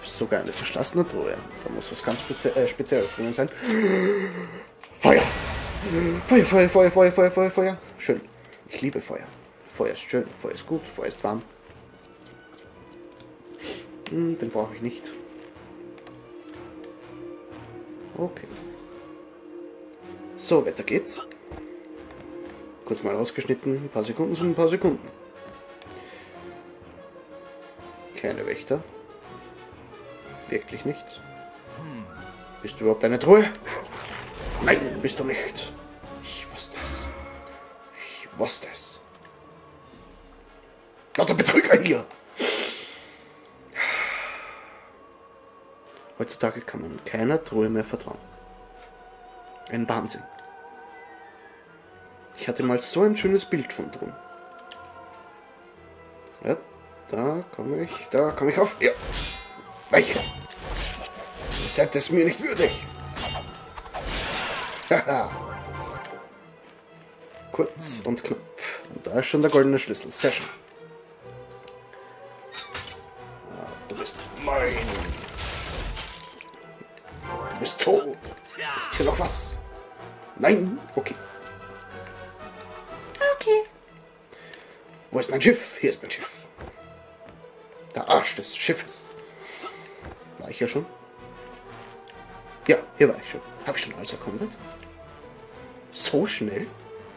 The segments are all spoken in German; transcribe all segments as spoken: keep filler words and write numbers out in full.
Sogar eine verschlossene Truhe. Da muss was ganz Spezi äh, Spezielles drin sein. Feuer! Feuer, Feuer, Feuer, Feuer, Feuer, Feuer, Feuer. Schön. Ich liebe Feuer. Feuer ist schön, Feuer ist gut, Feuer ist warm. Hm, den brauche ich nicht. Okay. So, weiter geht's. Kurz mal rausgeschnitten. Ein paar Sekunden sind ein paar Sekunden. Keine Wächter. Wirklich nicht. Bist du überhaupt eine Truhe? Nein, bist du nicht. Ich wusste es. Ich wusste es. Lauter Betrüger hier. Heutzutage kann man keiner Truhe mehr vertrauen. Ein Wahnsinn. Ich hatte mal so ein schönes Bild von Truhen. Ja, da komme ich, da komme ich auf. Ja, weiche. Ihr seid es mir nicht würdig. Haha. Kurz und knapp. Und da ist schon der goldene Schlüssel. Sehr schön. Ah, du bist mein. Du bist tot. Ist hier noch was? Nein? Okay. Okay. Wo ist mein Schiff? Hier ist mein Schiff. Der Arsch des Schiffes. War ich ja schon? Ja, hier war ich schon. Habe ich schon alles erkundet? So schnell?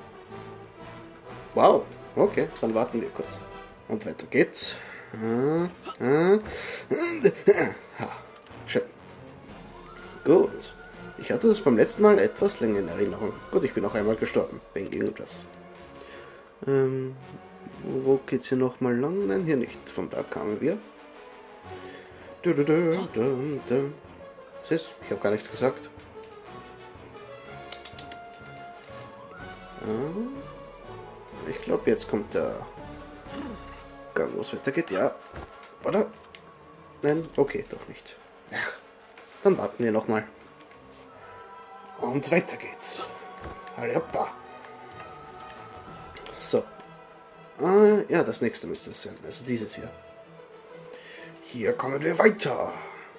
Wow. Okay, dann warten wir kurz. Und weiter geht's. Ah, ah, ah, schön. Gut. Ich hatte das beim letzten Mal etwas länger in Erinnerung. Gut, ich bin auch einmal gestorben. Wegen irgendwas. Ähm, wo, wo geht's hier nochmal lang? Nein, hier nicht. Von da kamen wir. Du, du, du, du, du. Siehst, ich habe gar nichts gesagt. Ich glaube, jetzt kommt der Gang, wo es weitergeht. Ja. Oder? Nein? Okay, doch nicht. Ach, dann warten wir nochmal. Und weiter geht's. Hoppa. So. Ah, ja, das nächste müsste es sein. Also dieses hier. Hier kommen wir weiter.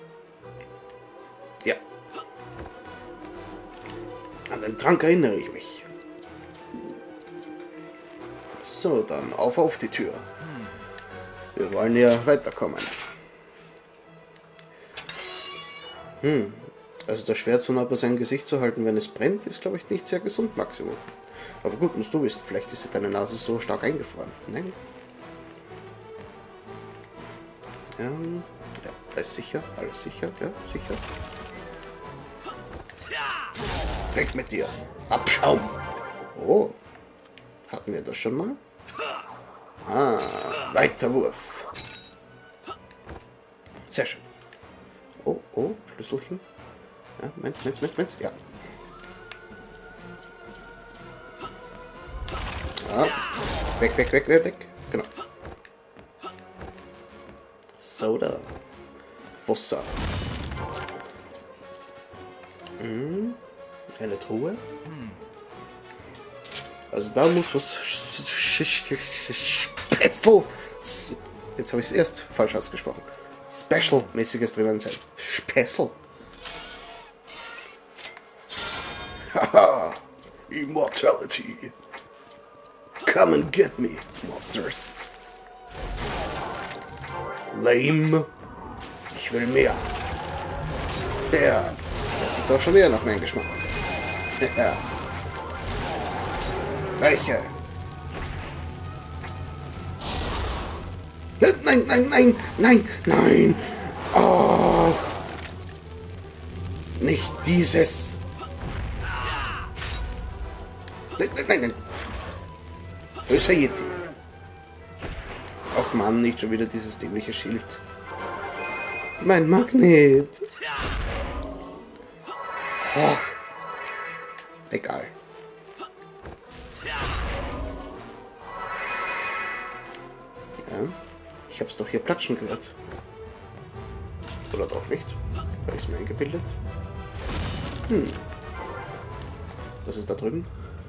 Ja. An den Trank erinnere ich mich. So, dann auf auf die Tür. Wir wollen ja weiterkommen. Hm. Also das Schwert so nah bei seinem Gesicht zu halten, wenn es brennt, ist, glaube ich, nicht sehr gesund, Maximum. Aber gut, musst du wissen, vielleicht ist deine Nase so stark eingefroren. Nein. Ähm, ja, da ist sicher, alles sicher, ja, sicher. Weg mit dir. Abschaum. Oh. Hatten wir das schon mal? Ah, Weiterwurf. Sehr schön. Oh, oh, Schlüsselchen. Ja, meins, meins, meins, meins, ja. Ja. Weg, weg, weg, weg, weg. Genau. Soda. Wasser. Hm. Eine Truhe. Also da muss was Special. Jetzt habe ich es erst falsch ausgesprochen. Special-mäßiges drinnen sein. Special. Haha. Immortality. Come and get me, monsters. Lame. Ich will mehr. Ja, das ist doch schon eher nach meinem Geschmack. Ja. Welche? Nein, nein, nein, nein, nein. Oh. Nicht dieses. Nein, nein, nein, nein. Böser Yeti. Ach Mann, nicht schon wieder dieses dämliche Schild. Mein Magnet. Ach. Egal. Ja, ich hab's doch hier platschen gehört. Oder doch nicht? Habe ich es mir eingebildet? Hm. Was ist da drüben?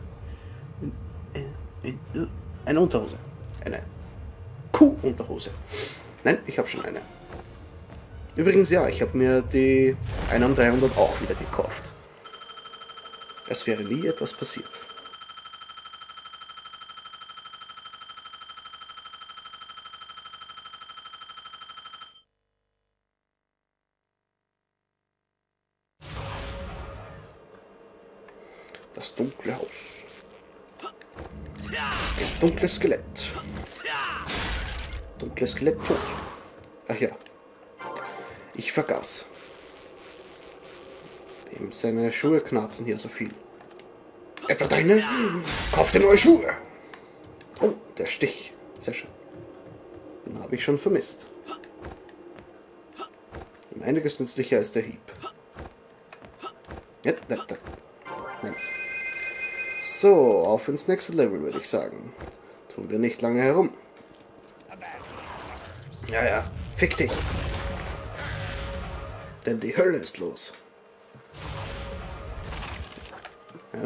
Eine Unterhose. Eine Kuh-Unterhose. Nein, ich habe schon eine. Übrigens, ja, ich habe mir die einer um dreihundert auch wieder gekauft. Es wäre nie etwas passiert. Das dunkle Haus. Ein dunkles Skelett. Dunkles Skelett tot. Ach ja. Ich vergaß. Dem seine Schuhe knarzen hier so viel. Etwa deine? Kauf dir neue Schuhe! Oh, der Stich. Sehr schön. Den habe ich schon vermisst. Um einiges nützlicher als der Hieb. Ja, da, da. Nein. So, auf ins nächste Level, würde ich sagen. Tun wir nicht lange herum. Ja, ja, fick dich. Denn die Hölle ist los. Ja.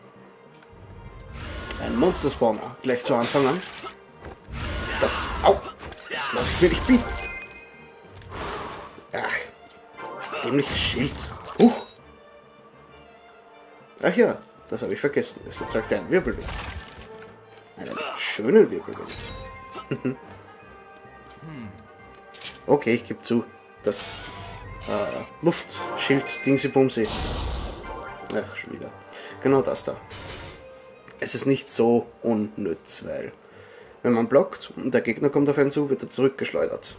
Ein Monster-Spawner, gleich zu Anfang an. Das, au, das lasse ich mir nicht bieten. Ach, dämliches Schild. Huch. Ach ja, das habe ich vergessen. Es erzeugt einen Wirbelwind. Einen schönen Wirbelwind. Okay, ich gebe zu, das äh, Luftschild Dingsy-Bumsy. Ach, schon wieder. Genau das da. Es ist nicht so unnütz, weil wenn man blockt und der Gegner kommt auf einen zu, wird er zurückgeschleudert.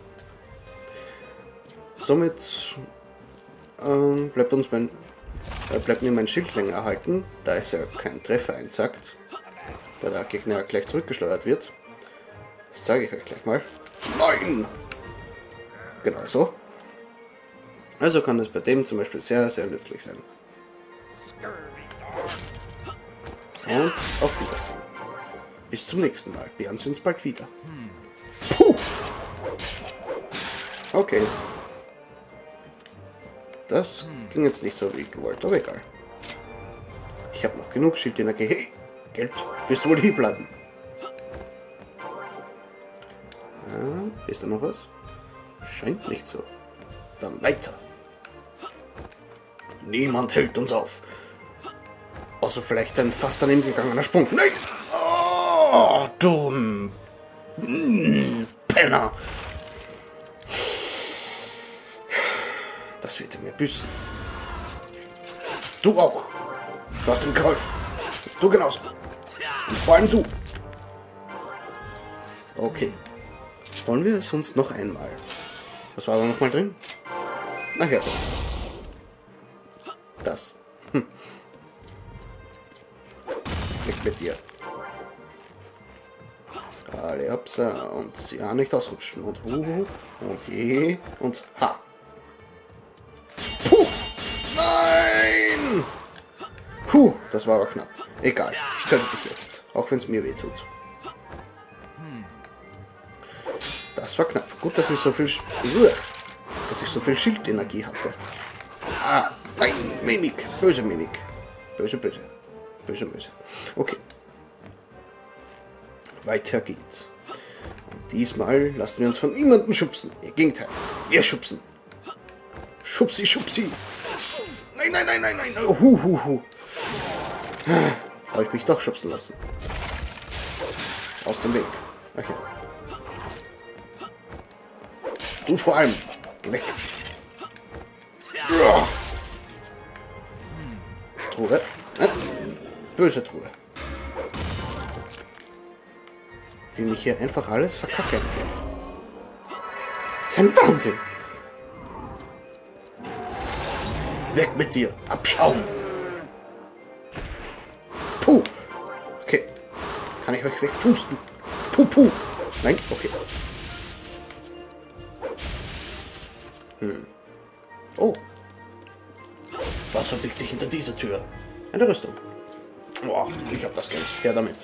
Somit ähm, bleibt uns mein äh, bleibt mir mein Schild länger erhalten, da es ja kein Treffer einsackt, da der Gegner gleich zurückgeschleudert wird. Das zeige ich euch gleich mal. Nein! Genau so. Also kann es bei dem zum Beispiel sehr, sehr nützlich sein. Und auf Wiedersehen. Bis zum nächsten Mal. Wir sehen uns bald wieder. Puh! Okay. Das ging jetzt nicht so wie ich gewollt, aber egal. Ich habe noch genug Schildenergie. Hey, Geld, wirst du wohl hier bleiben? Ah, ist da noch was? Scheint nicht so. Dann weiter. Niemand hält uns auf. Außer vielleicht ein fast daneben gegangener Sprung. Nein! Oh, du Penner! Das wird er mir büßen. Du auch. Du hast ihm geholfen. Du genauso. Und vor allem du. Okay. Wollen wir es uns noch einmal? Was war da noch mal drin? Ach ja. Das. Hm. Weg mit dir. Alle hopsa und ja, nicht ausrutschen. Und hu und je und ha. Puh! Nein! Puh, das war aber knapp. Egal, ich töte dich jetzt. Auch wenn es mir weh tut. Das war knapp. Gut, dass ich so viel... dass ich so viel Schildenergie hatte. Ah, nein, Mimik. Böse Mimik. Böse, böse. Böse, böse. Okay. Weiter geht's. Und diesmal lassen wir uns von niemandem schubsen. Im Gegenteil, wir schubsen. Schubsi, schubsi. Nein, nein, nein, nein, nein. Oh, hu, hu, hu. Habe ich mich doch schubsen lassen. Aus dem Weg. Okay. Du vor allem. Geh weg. Ja. Truhe. Äh, böse Truhe. Wie mich hier einfach alles verkacken. Das ist ein Wahnsinn. Weg mit dir. Abschauen. Puh. Okay. Kann ich euch wegpusten? Puh, puh. Nein? Okay. Hm. Oh. Was verbirgt sich hinter dieser Tür? Eine Rüstung. Boah, ich hab das Geld. Her damit.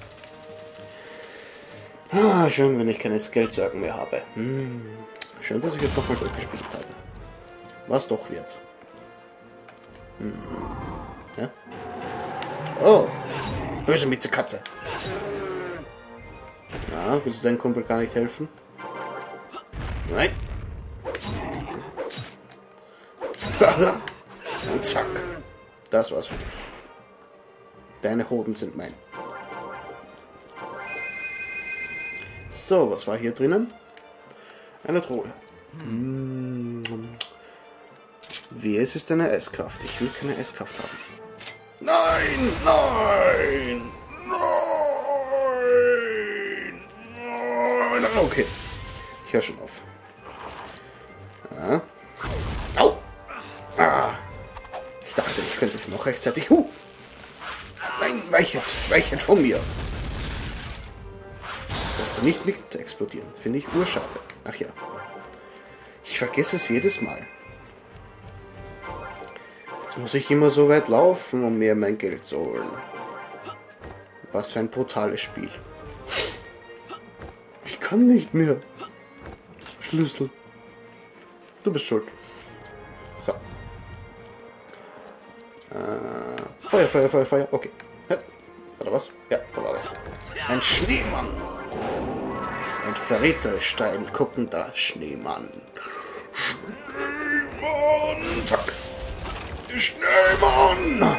Ah, schön, wenn ich keine Geldsorgen mehr habe. Hm. Schön, dass ich es nochmal durchgespielt habe. Was doch wird. Hm. Ja? Oh. Böse Miezekatze. Na, willst du deinem Kumpel gar nicht helfen? Nein. Und zack. Das war's für dich. Deine Hoden sind mein. So, was war hier drinnen? Eine Truhe. Hm. Wie es ist eine Eiskraft. Ich will keine Eiskraft haben. Nein! Nein! Nein! Nein! Okay. Ich höre schon auf. Ah. Au! Ah! Ich dachte, ich könnte noch rechtzeitig... Huh! Nein, weichet! Weichet von mir! Dass du nicht mit explodieren. Finde ich urschade. Ach ja. Ich vergesse es jedes Mal. Jetzt muss ich immer so weit laufen, um mir mein Geld zu holen. Was für ein brutales Spiel. Ich kann nicht mehr. Schlüssel. Du bist schuld. So. Äh, Feuer, Feuer, Feuer, Feuer. Okay. Oder was? Ja, da war was. Ein Schneemann. Ein verräterisch stein guckender Schneemann. Schneemann! Zack! Schneemann!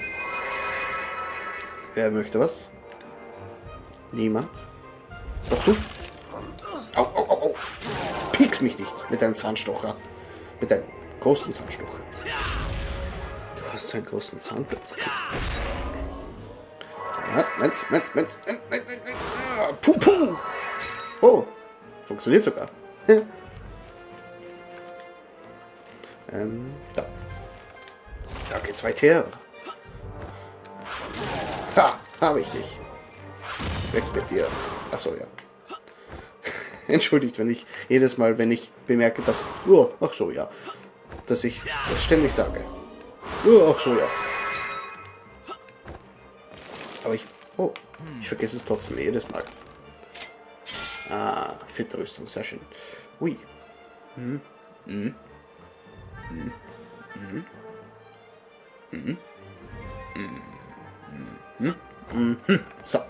Wer möchte was? Niemand? Doch du? Au, au, au, au! Pieks mich nicht mit deinem Zahnstocher. Mit deinem großen Zahnstocher. Du hast so einen großen Zahnstocher. Ja, Mensch, Mensch, Mensch, Mensch, Mensch, Mensch. Puh, puh! Oh, funktioniert sogar. ähm, da. Da geht's weiter. Ha, habe ich dich. Weg mit dir. Achso, ja. Entschuldigt, wenn ich jedes Mal, wenn ich bemerke, dass... Oh, ach so, ja. Dass ich das ständig sage. Oh, ach so, ja. Aber ich... Oh, ich vergesse es trotzdem jedes Mal. Ah, Fittrüstung, sehr schön. Ui. Hm. Hm. Hm. Hm. Hm. Hm. Hm. Hm. So.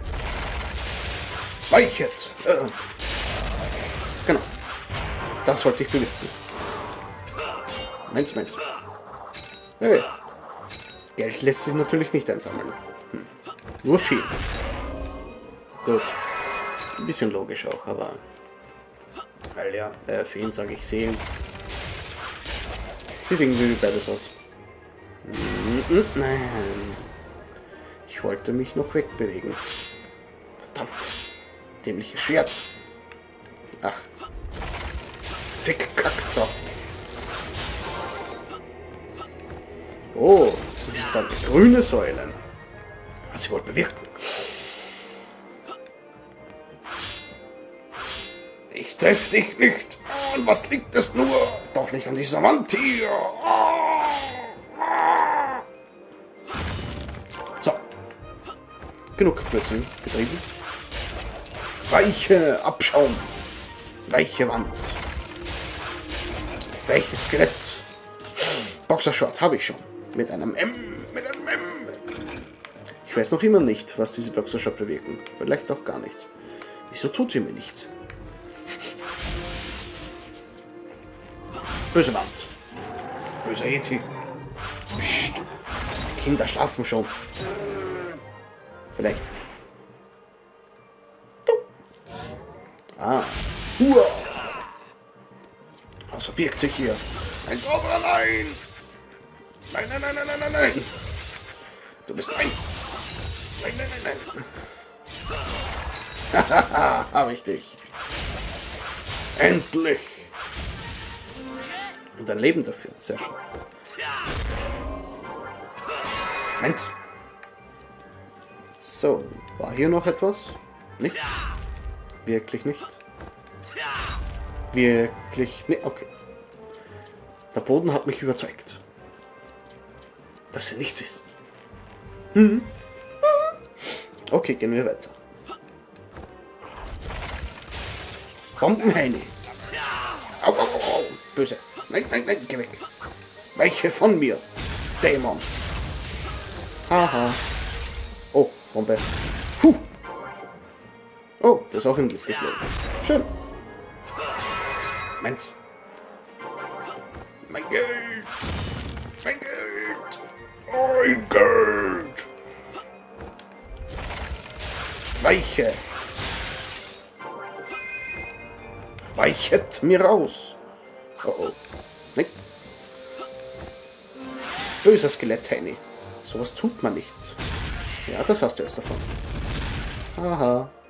Weichet! Äh. Genau. Das wollte ich bewirken. Mensch, Mensch. Hey. Geld lässt sich natürlich nicht einsammeln. Hm. Nur viel. Gut. Ein bisschen logisch auch, aber... Weil ja, äh, Feen sage ich Seelen. Sieht irgendwie wie beides aus. Nein. Ich wollte mich noch wegbewegen. Verdammt. Dämliches Schwert. Ach. Fick, kack drauf. Oh, das sind vor allem grüne Säulen. Was sie wohl bewirken. Ich treff dich nicht. Und was liegt es nur? Doch nicht an dieser Wand hier. So. Genug Blödsinn getrieben. Weiche Abschaum. Weiche Wand. Weiches Skelett. Boxershort habe ich schon. Mit einem M. Mit einem M. Ich weiß noch immer nicht, was diese Boxershort bewirken. Vielleicht auch gar nichts. Wieso tut ihr mir nichts? Böse Wand. Böser Yeti. Psst. Die Kinder schlafen schon. Vielleicht. Ah. Uah. Was verbirgt sich hier? Ein Zauberer, nein! Nein, nein, nein, nein, nein, nein, nein! Du bist ein... Nein, nein, nein, nein! Hahaha, hab ich dich. Endlich! Und ein Leben dafür. Sehr schön. Eins. So, war hier noch etwas? Nicht? Wirklich nicht? Wirklich nicht? Okay. Der Boden hat mich überzeugt. Dass er nichts ist. Hm? Okay, gehen wir weiter. Bombenheini. Au, au, au, au. Böse. Nein, nein, nein, geh weg. Weiche von mir. Dämon. Haha. Oh, Bombe. Puh. Oh, das ist auch in die Luft geflogen. Schön. Mensch. Mein Geld! Mein Geld! Mein Geld! Weiche! Weichet mir raus! Oh oh. Nein. Böser Skelett-Heini. Sowas tut man nicht. Ja, das hast du jetzt davon. Haha.